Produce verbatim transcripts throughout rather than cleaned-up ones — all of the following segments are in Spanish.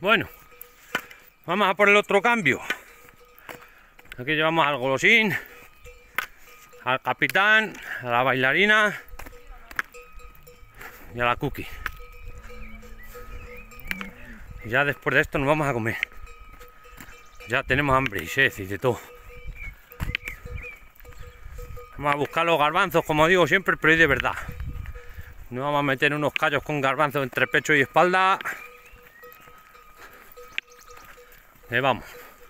Bueno, vamos a por el otro cambio. Aquí llevamos al golosín, al capitán, a la bailarina y a la cookie. Y ya después de esto nos vamos a comer. Ya tenemos hambre y sed y de todo. Vamos a buscar los garbanzos, como digo siempre, pero hoy de verdad. Nos vamos a meter unos callos con garbanzos entre pecho y espalda. Ahí vamos.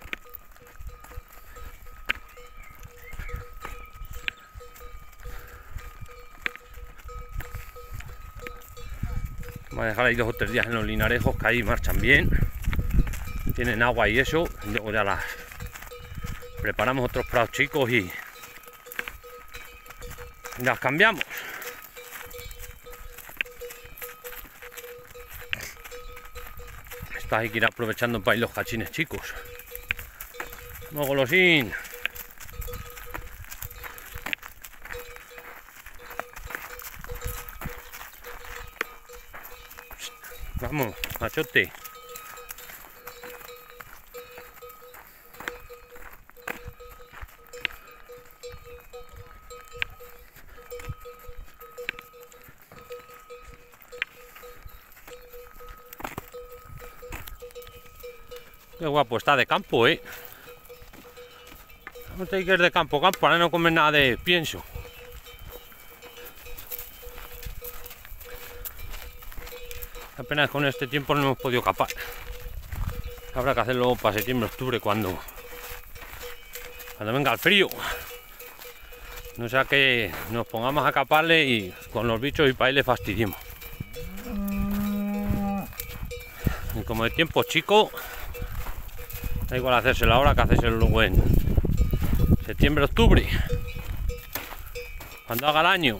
Vamos a dejar ahí dos o tres días en los linarejos, que ahí marchan bien. Tienen agua y eso. Y luego ya las preparamos otros prados chicos y las cambiamos. Estas hay que ir aprovechando para ir los cachines chicos. Vamos, golosín. Vamos, machote. Qué guapo está de campo, eh. No te digas de campo, campo, ahora no comer nada de pienso. Apenas con este tiempo no hemos podido capar. Habrá que hacerlo para septiembre, octubre, cuando cuando venga el frío. No sea que nos pongamos a caparle y con los bichos y para ahí le fastidiemos. Y como el tiempo es chico, da igual hacérselo ahora que hacérselo luego en septiembre, octubre, cuando haga el año.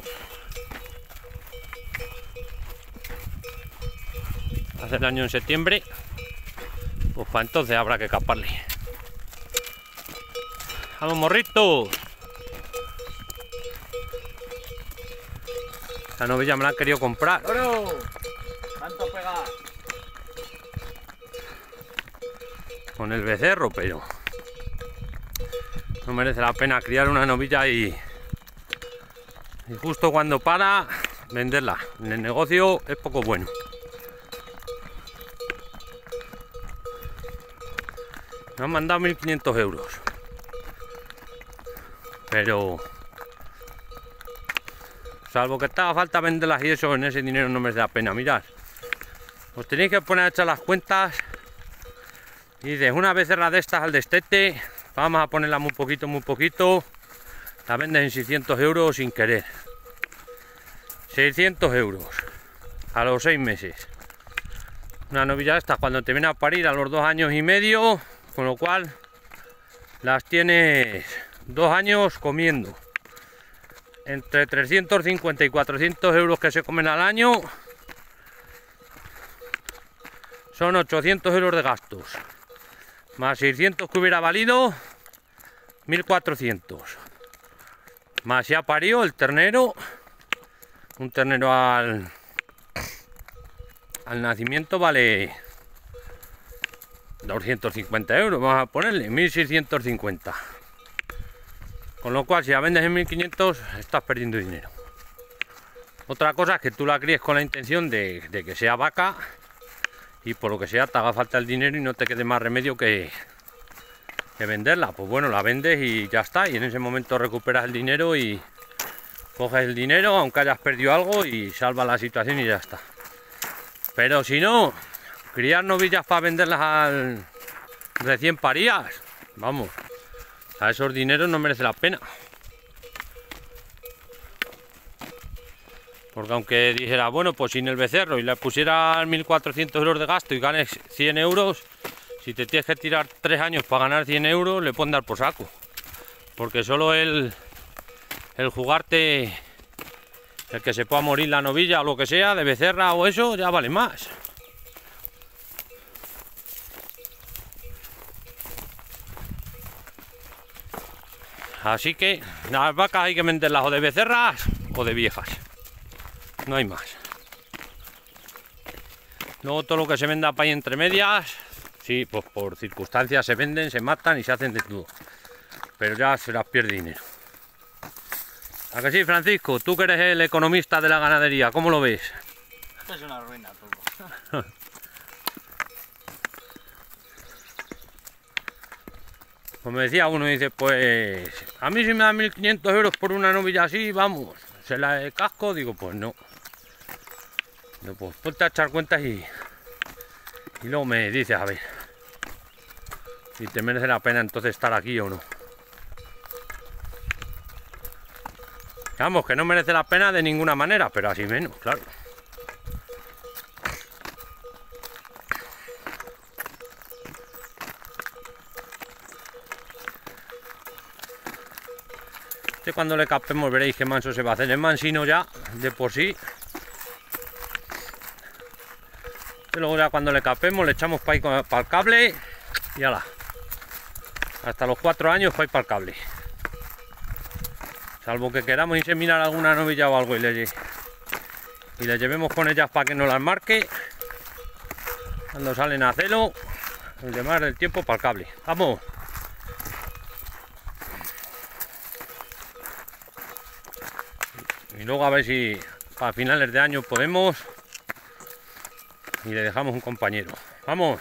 Hace el año en septiembre, pues para entonces habrá que caparle. ¡Vamos, morritos! La novilla me la han querido comprar. ¡Oro! ¿Cuánto pega? Con el becerro, pero no merece la pena criar una novilla y, y justo cuando para venderla. En el negocio es poco bueno. Me han mandado mil quinientos euros, pero salvo que te haga falta venderlas y eso, en ese dinero no merece la pena. Mirad, os tenéis que poner a echar las cuentas. Y dices, una becerra de estas al destete, vamos a ponerla muy poquito, muy poquito, la vendes en seiscientos euros sin querer. seiscientos euros a los seis meses. Una novilla de estas cuando te viene a parir a los dos años y medio, con lo cual las tienes dos años comiendo. Entre trescientos cincuenta y cuatrocientos euros que se comen al año, son ochocientos euros de gastos. Más seiscientos que hubiera valido, mil cuatrocientos. Más ya parió el ternero. Un ternero al, al nacimiento vale doscientos cincuenta euros. Vamos a ponerle mil seiscientos cincuenta. Con lo cual, si la vendes en mil quinientos, estás perdiendo dinero. Otra cosa es que tú la críes con la intención de, de que sea vaca. Y por lo que sea te haga falta el dinero y no te quede más remedio que, que venderla. Pues bueno, la vendes y ya está. Y en ese momento recuperas el dinero y coges el dinero, aunque hayas perdido algo, y salvas la situación y ya está. Pero si no, criar novillas para venderlas al recién parías, vamos, a esos dineros no merece la pena. Porque aunque dijera, bueno, pues sin el becerro y le pusiera mil cuatrocientos euros de gasto y ganes cien euros, si te tienes que tirar tres años para ganar cien euros, le pueden dar por saco. Porque solo el, el jugarte, el que se pueda morir la novilla o lo que sea, de becerra o eso, ya vale más. Así que las vacas hay que venderlas o de becerras o de viejas. No hay más. Luego todo lo que se venda para ahí entre medias, sí, pues por circunstancias se venden, se matan y se hacen de todo. Pero ya se las pierde dinero. ¿A que sí, Francisco? Tú que eres el economista de la ganadería, ¿cómo lo ves? Esto es una ruina todo. Pues me decía uno, dice, pues a mí si me dan mil quinientos euros por una novilla así, vamos, se la casco, digo, pues no. Digo, pues ponte a echar cuentas y, y luego me dices, a ver, si te merece la pena entonces estar aquí o no. Vamos, que no merece la pena de ninguna manera, pero así menos, claro. Este cuando le capemos veréis que manso se va a hacer. Es mansino ya, de por sí. Y luego ya cuando le capemos le echamos para el cable y ala. Hasta los cuatro años para ir para el cable. Salvo que queramos inseminar alguna novilla o algo y le, y le llevemos con ellas para que no las marque. Cuando salen a celo, el demás del tiempo para el cable. ¡Vamos! Y luego a ver si para finales de año podemos y le dejamos un compañero. ¡Vamos!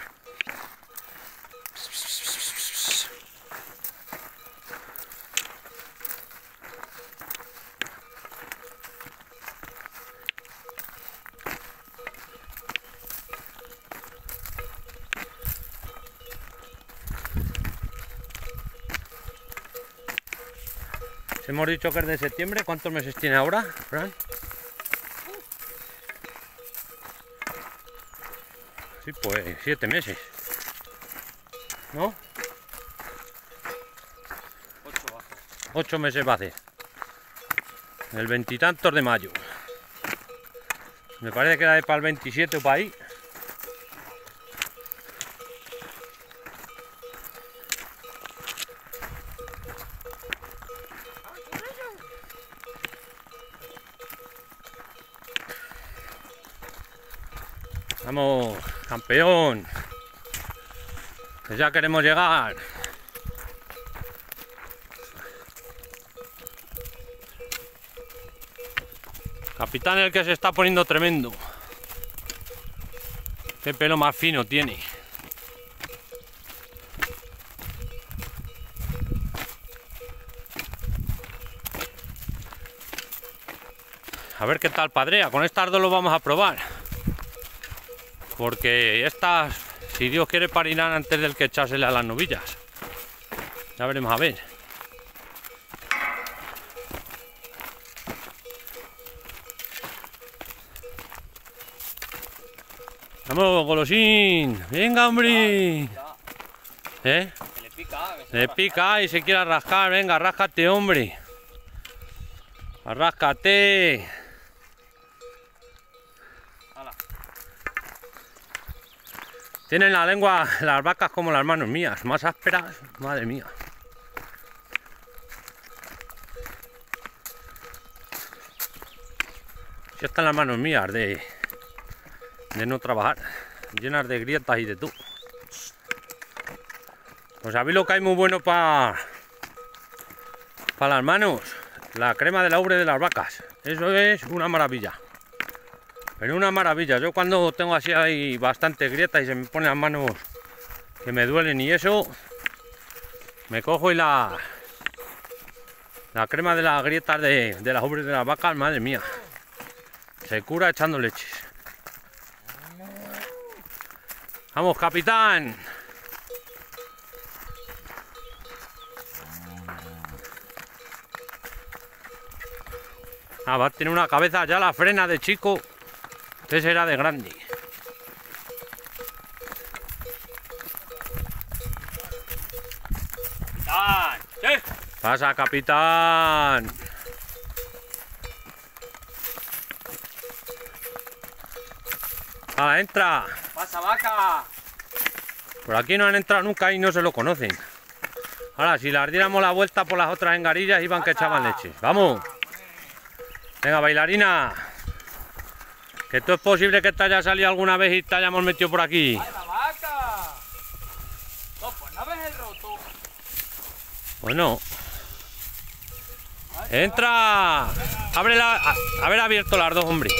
Hemos dicho que es de septiembre. ¿Cuántos meses tiene ahora, Fran? Sí, pues siete meses. ¿No? Ocho bajo. Ocho meses va a hacer. El veintitantos de mayo. Me parece que era de para el veintisiete o para ahí. Vamos, campeón. Que ya queremos llegar. Capitán, el que se está poniendo tremendo. Qué pelo más fino tiene. A ver qué tal padrea. Con estas dos lo vamos a probar. Porque estas, si Dios quiere, parirán antes del que echársele a las novillas. Ya veremos a ver. Vamos, golosín. Venga, hombre. ¿Eh? Se le pica. Que se Le va a pica y se quiere rascar. Venga, ráscate, hombre. Arráscate. Hala. Tienen la lengua, las vacas como las manos mías, más ásperas, madre mía. Si están las manos mías de, de no trabajar, llenas de grietas y de todo. Pues sabéis lo que hay muy bueno para para las manos, la crema de la ubre de las vacas. Eso es una maravilla. Pero una maravilla. Yo cuando tengo así hay bastantes grietas y se me ponen las manos que me duelen y eso, me cojo y la la crema de las grietas de, de las ubres de las vacas, madre mía, se cura echando leches. Vamos, capitán. Ah, va a tener una cabeza ya la frena de chico. Este será de grande. ¡Capitán! ¿Qué? Pasa, capitán. Ah, entra. ¡Pasa, vaca! Por aquí no han entrado nunca y no se lo conocen. Ahora, si las diéramos la vuelta por las otras engarillas, iban que echaban leche. ¡Vamos! Venga, bailarina. Que esto es posible que te haya salido alguna vez y te hayamos metido por aquí. ¡Ay, la vaca! No, pues no ves el roto. Bueno. ¡Entra! Abre la... a- Haber abierto las dos, hombre.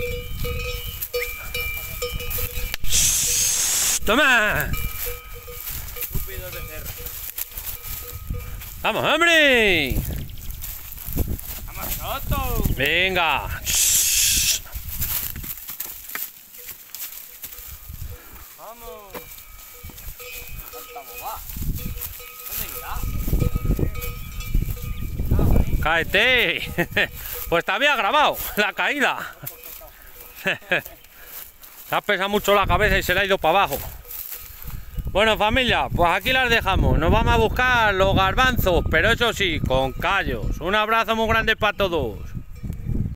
¡Toma! Estúpido el becerro. ¡Vamos, hombre! ¡Vamos, roto! Venga. ¡Vamos! ¡Tanta boba! ¿Dónde irá? ¡Cáete! Pues te había grabado la caída. Se ha pesado mucho la cabeza y se le ha ido para abajo. Bueno, familia, pues aquí las dejamos. Nos vamos a buscar los garbanzos, pero eso sí, con callos. Un abrazo muy grande para todos.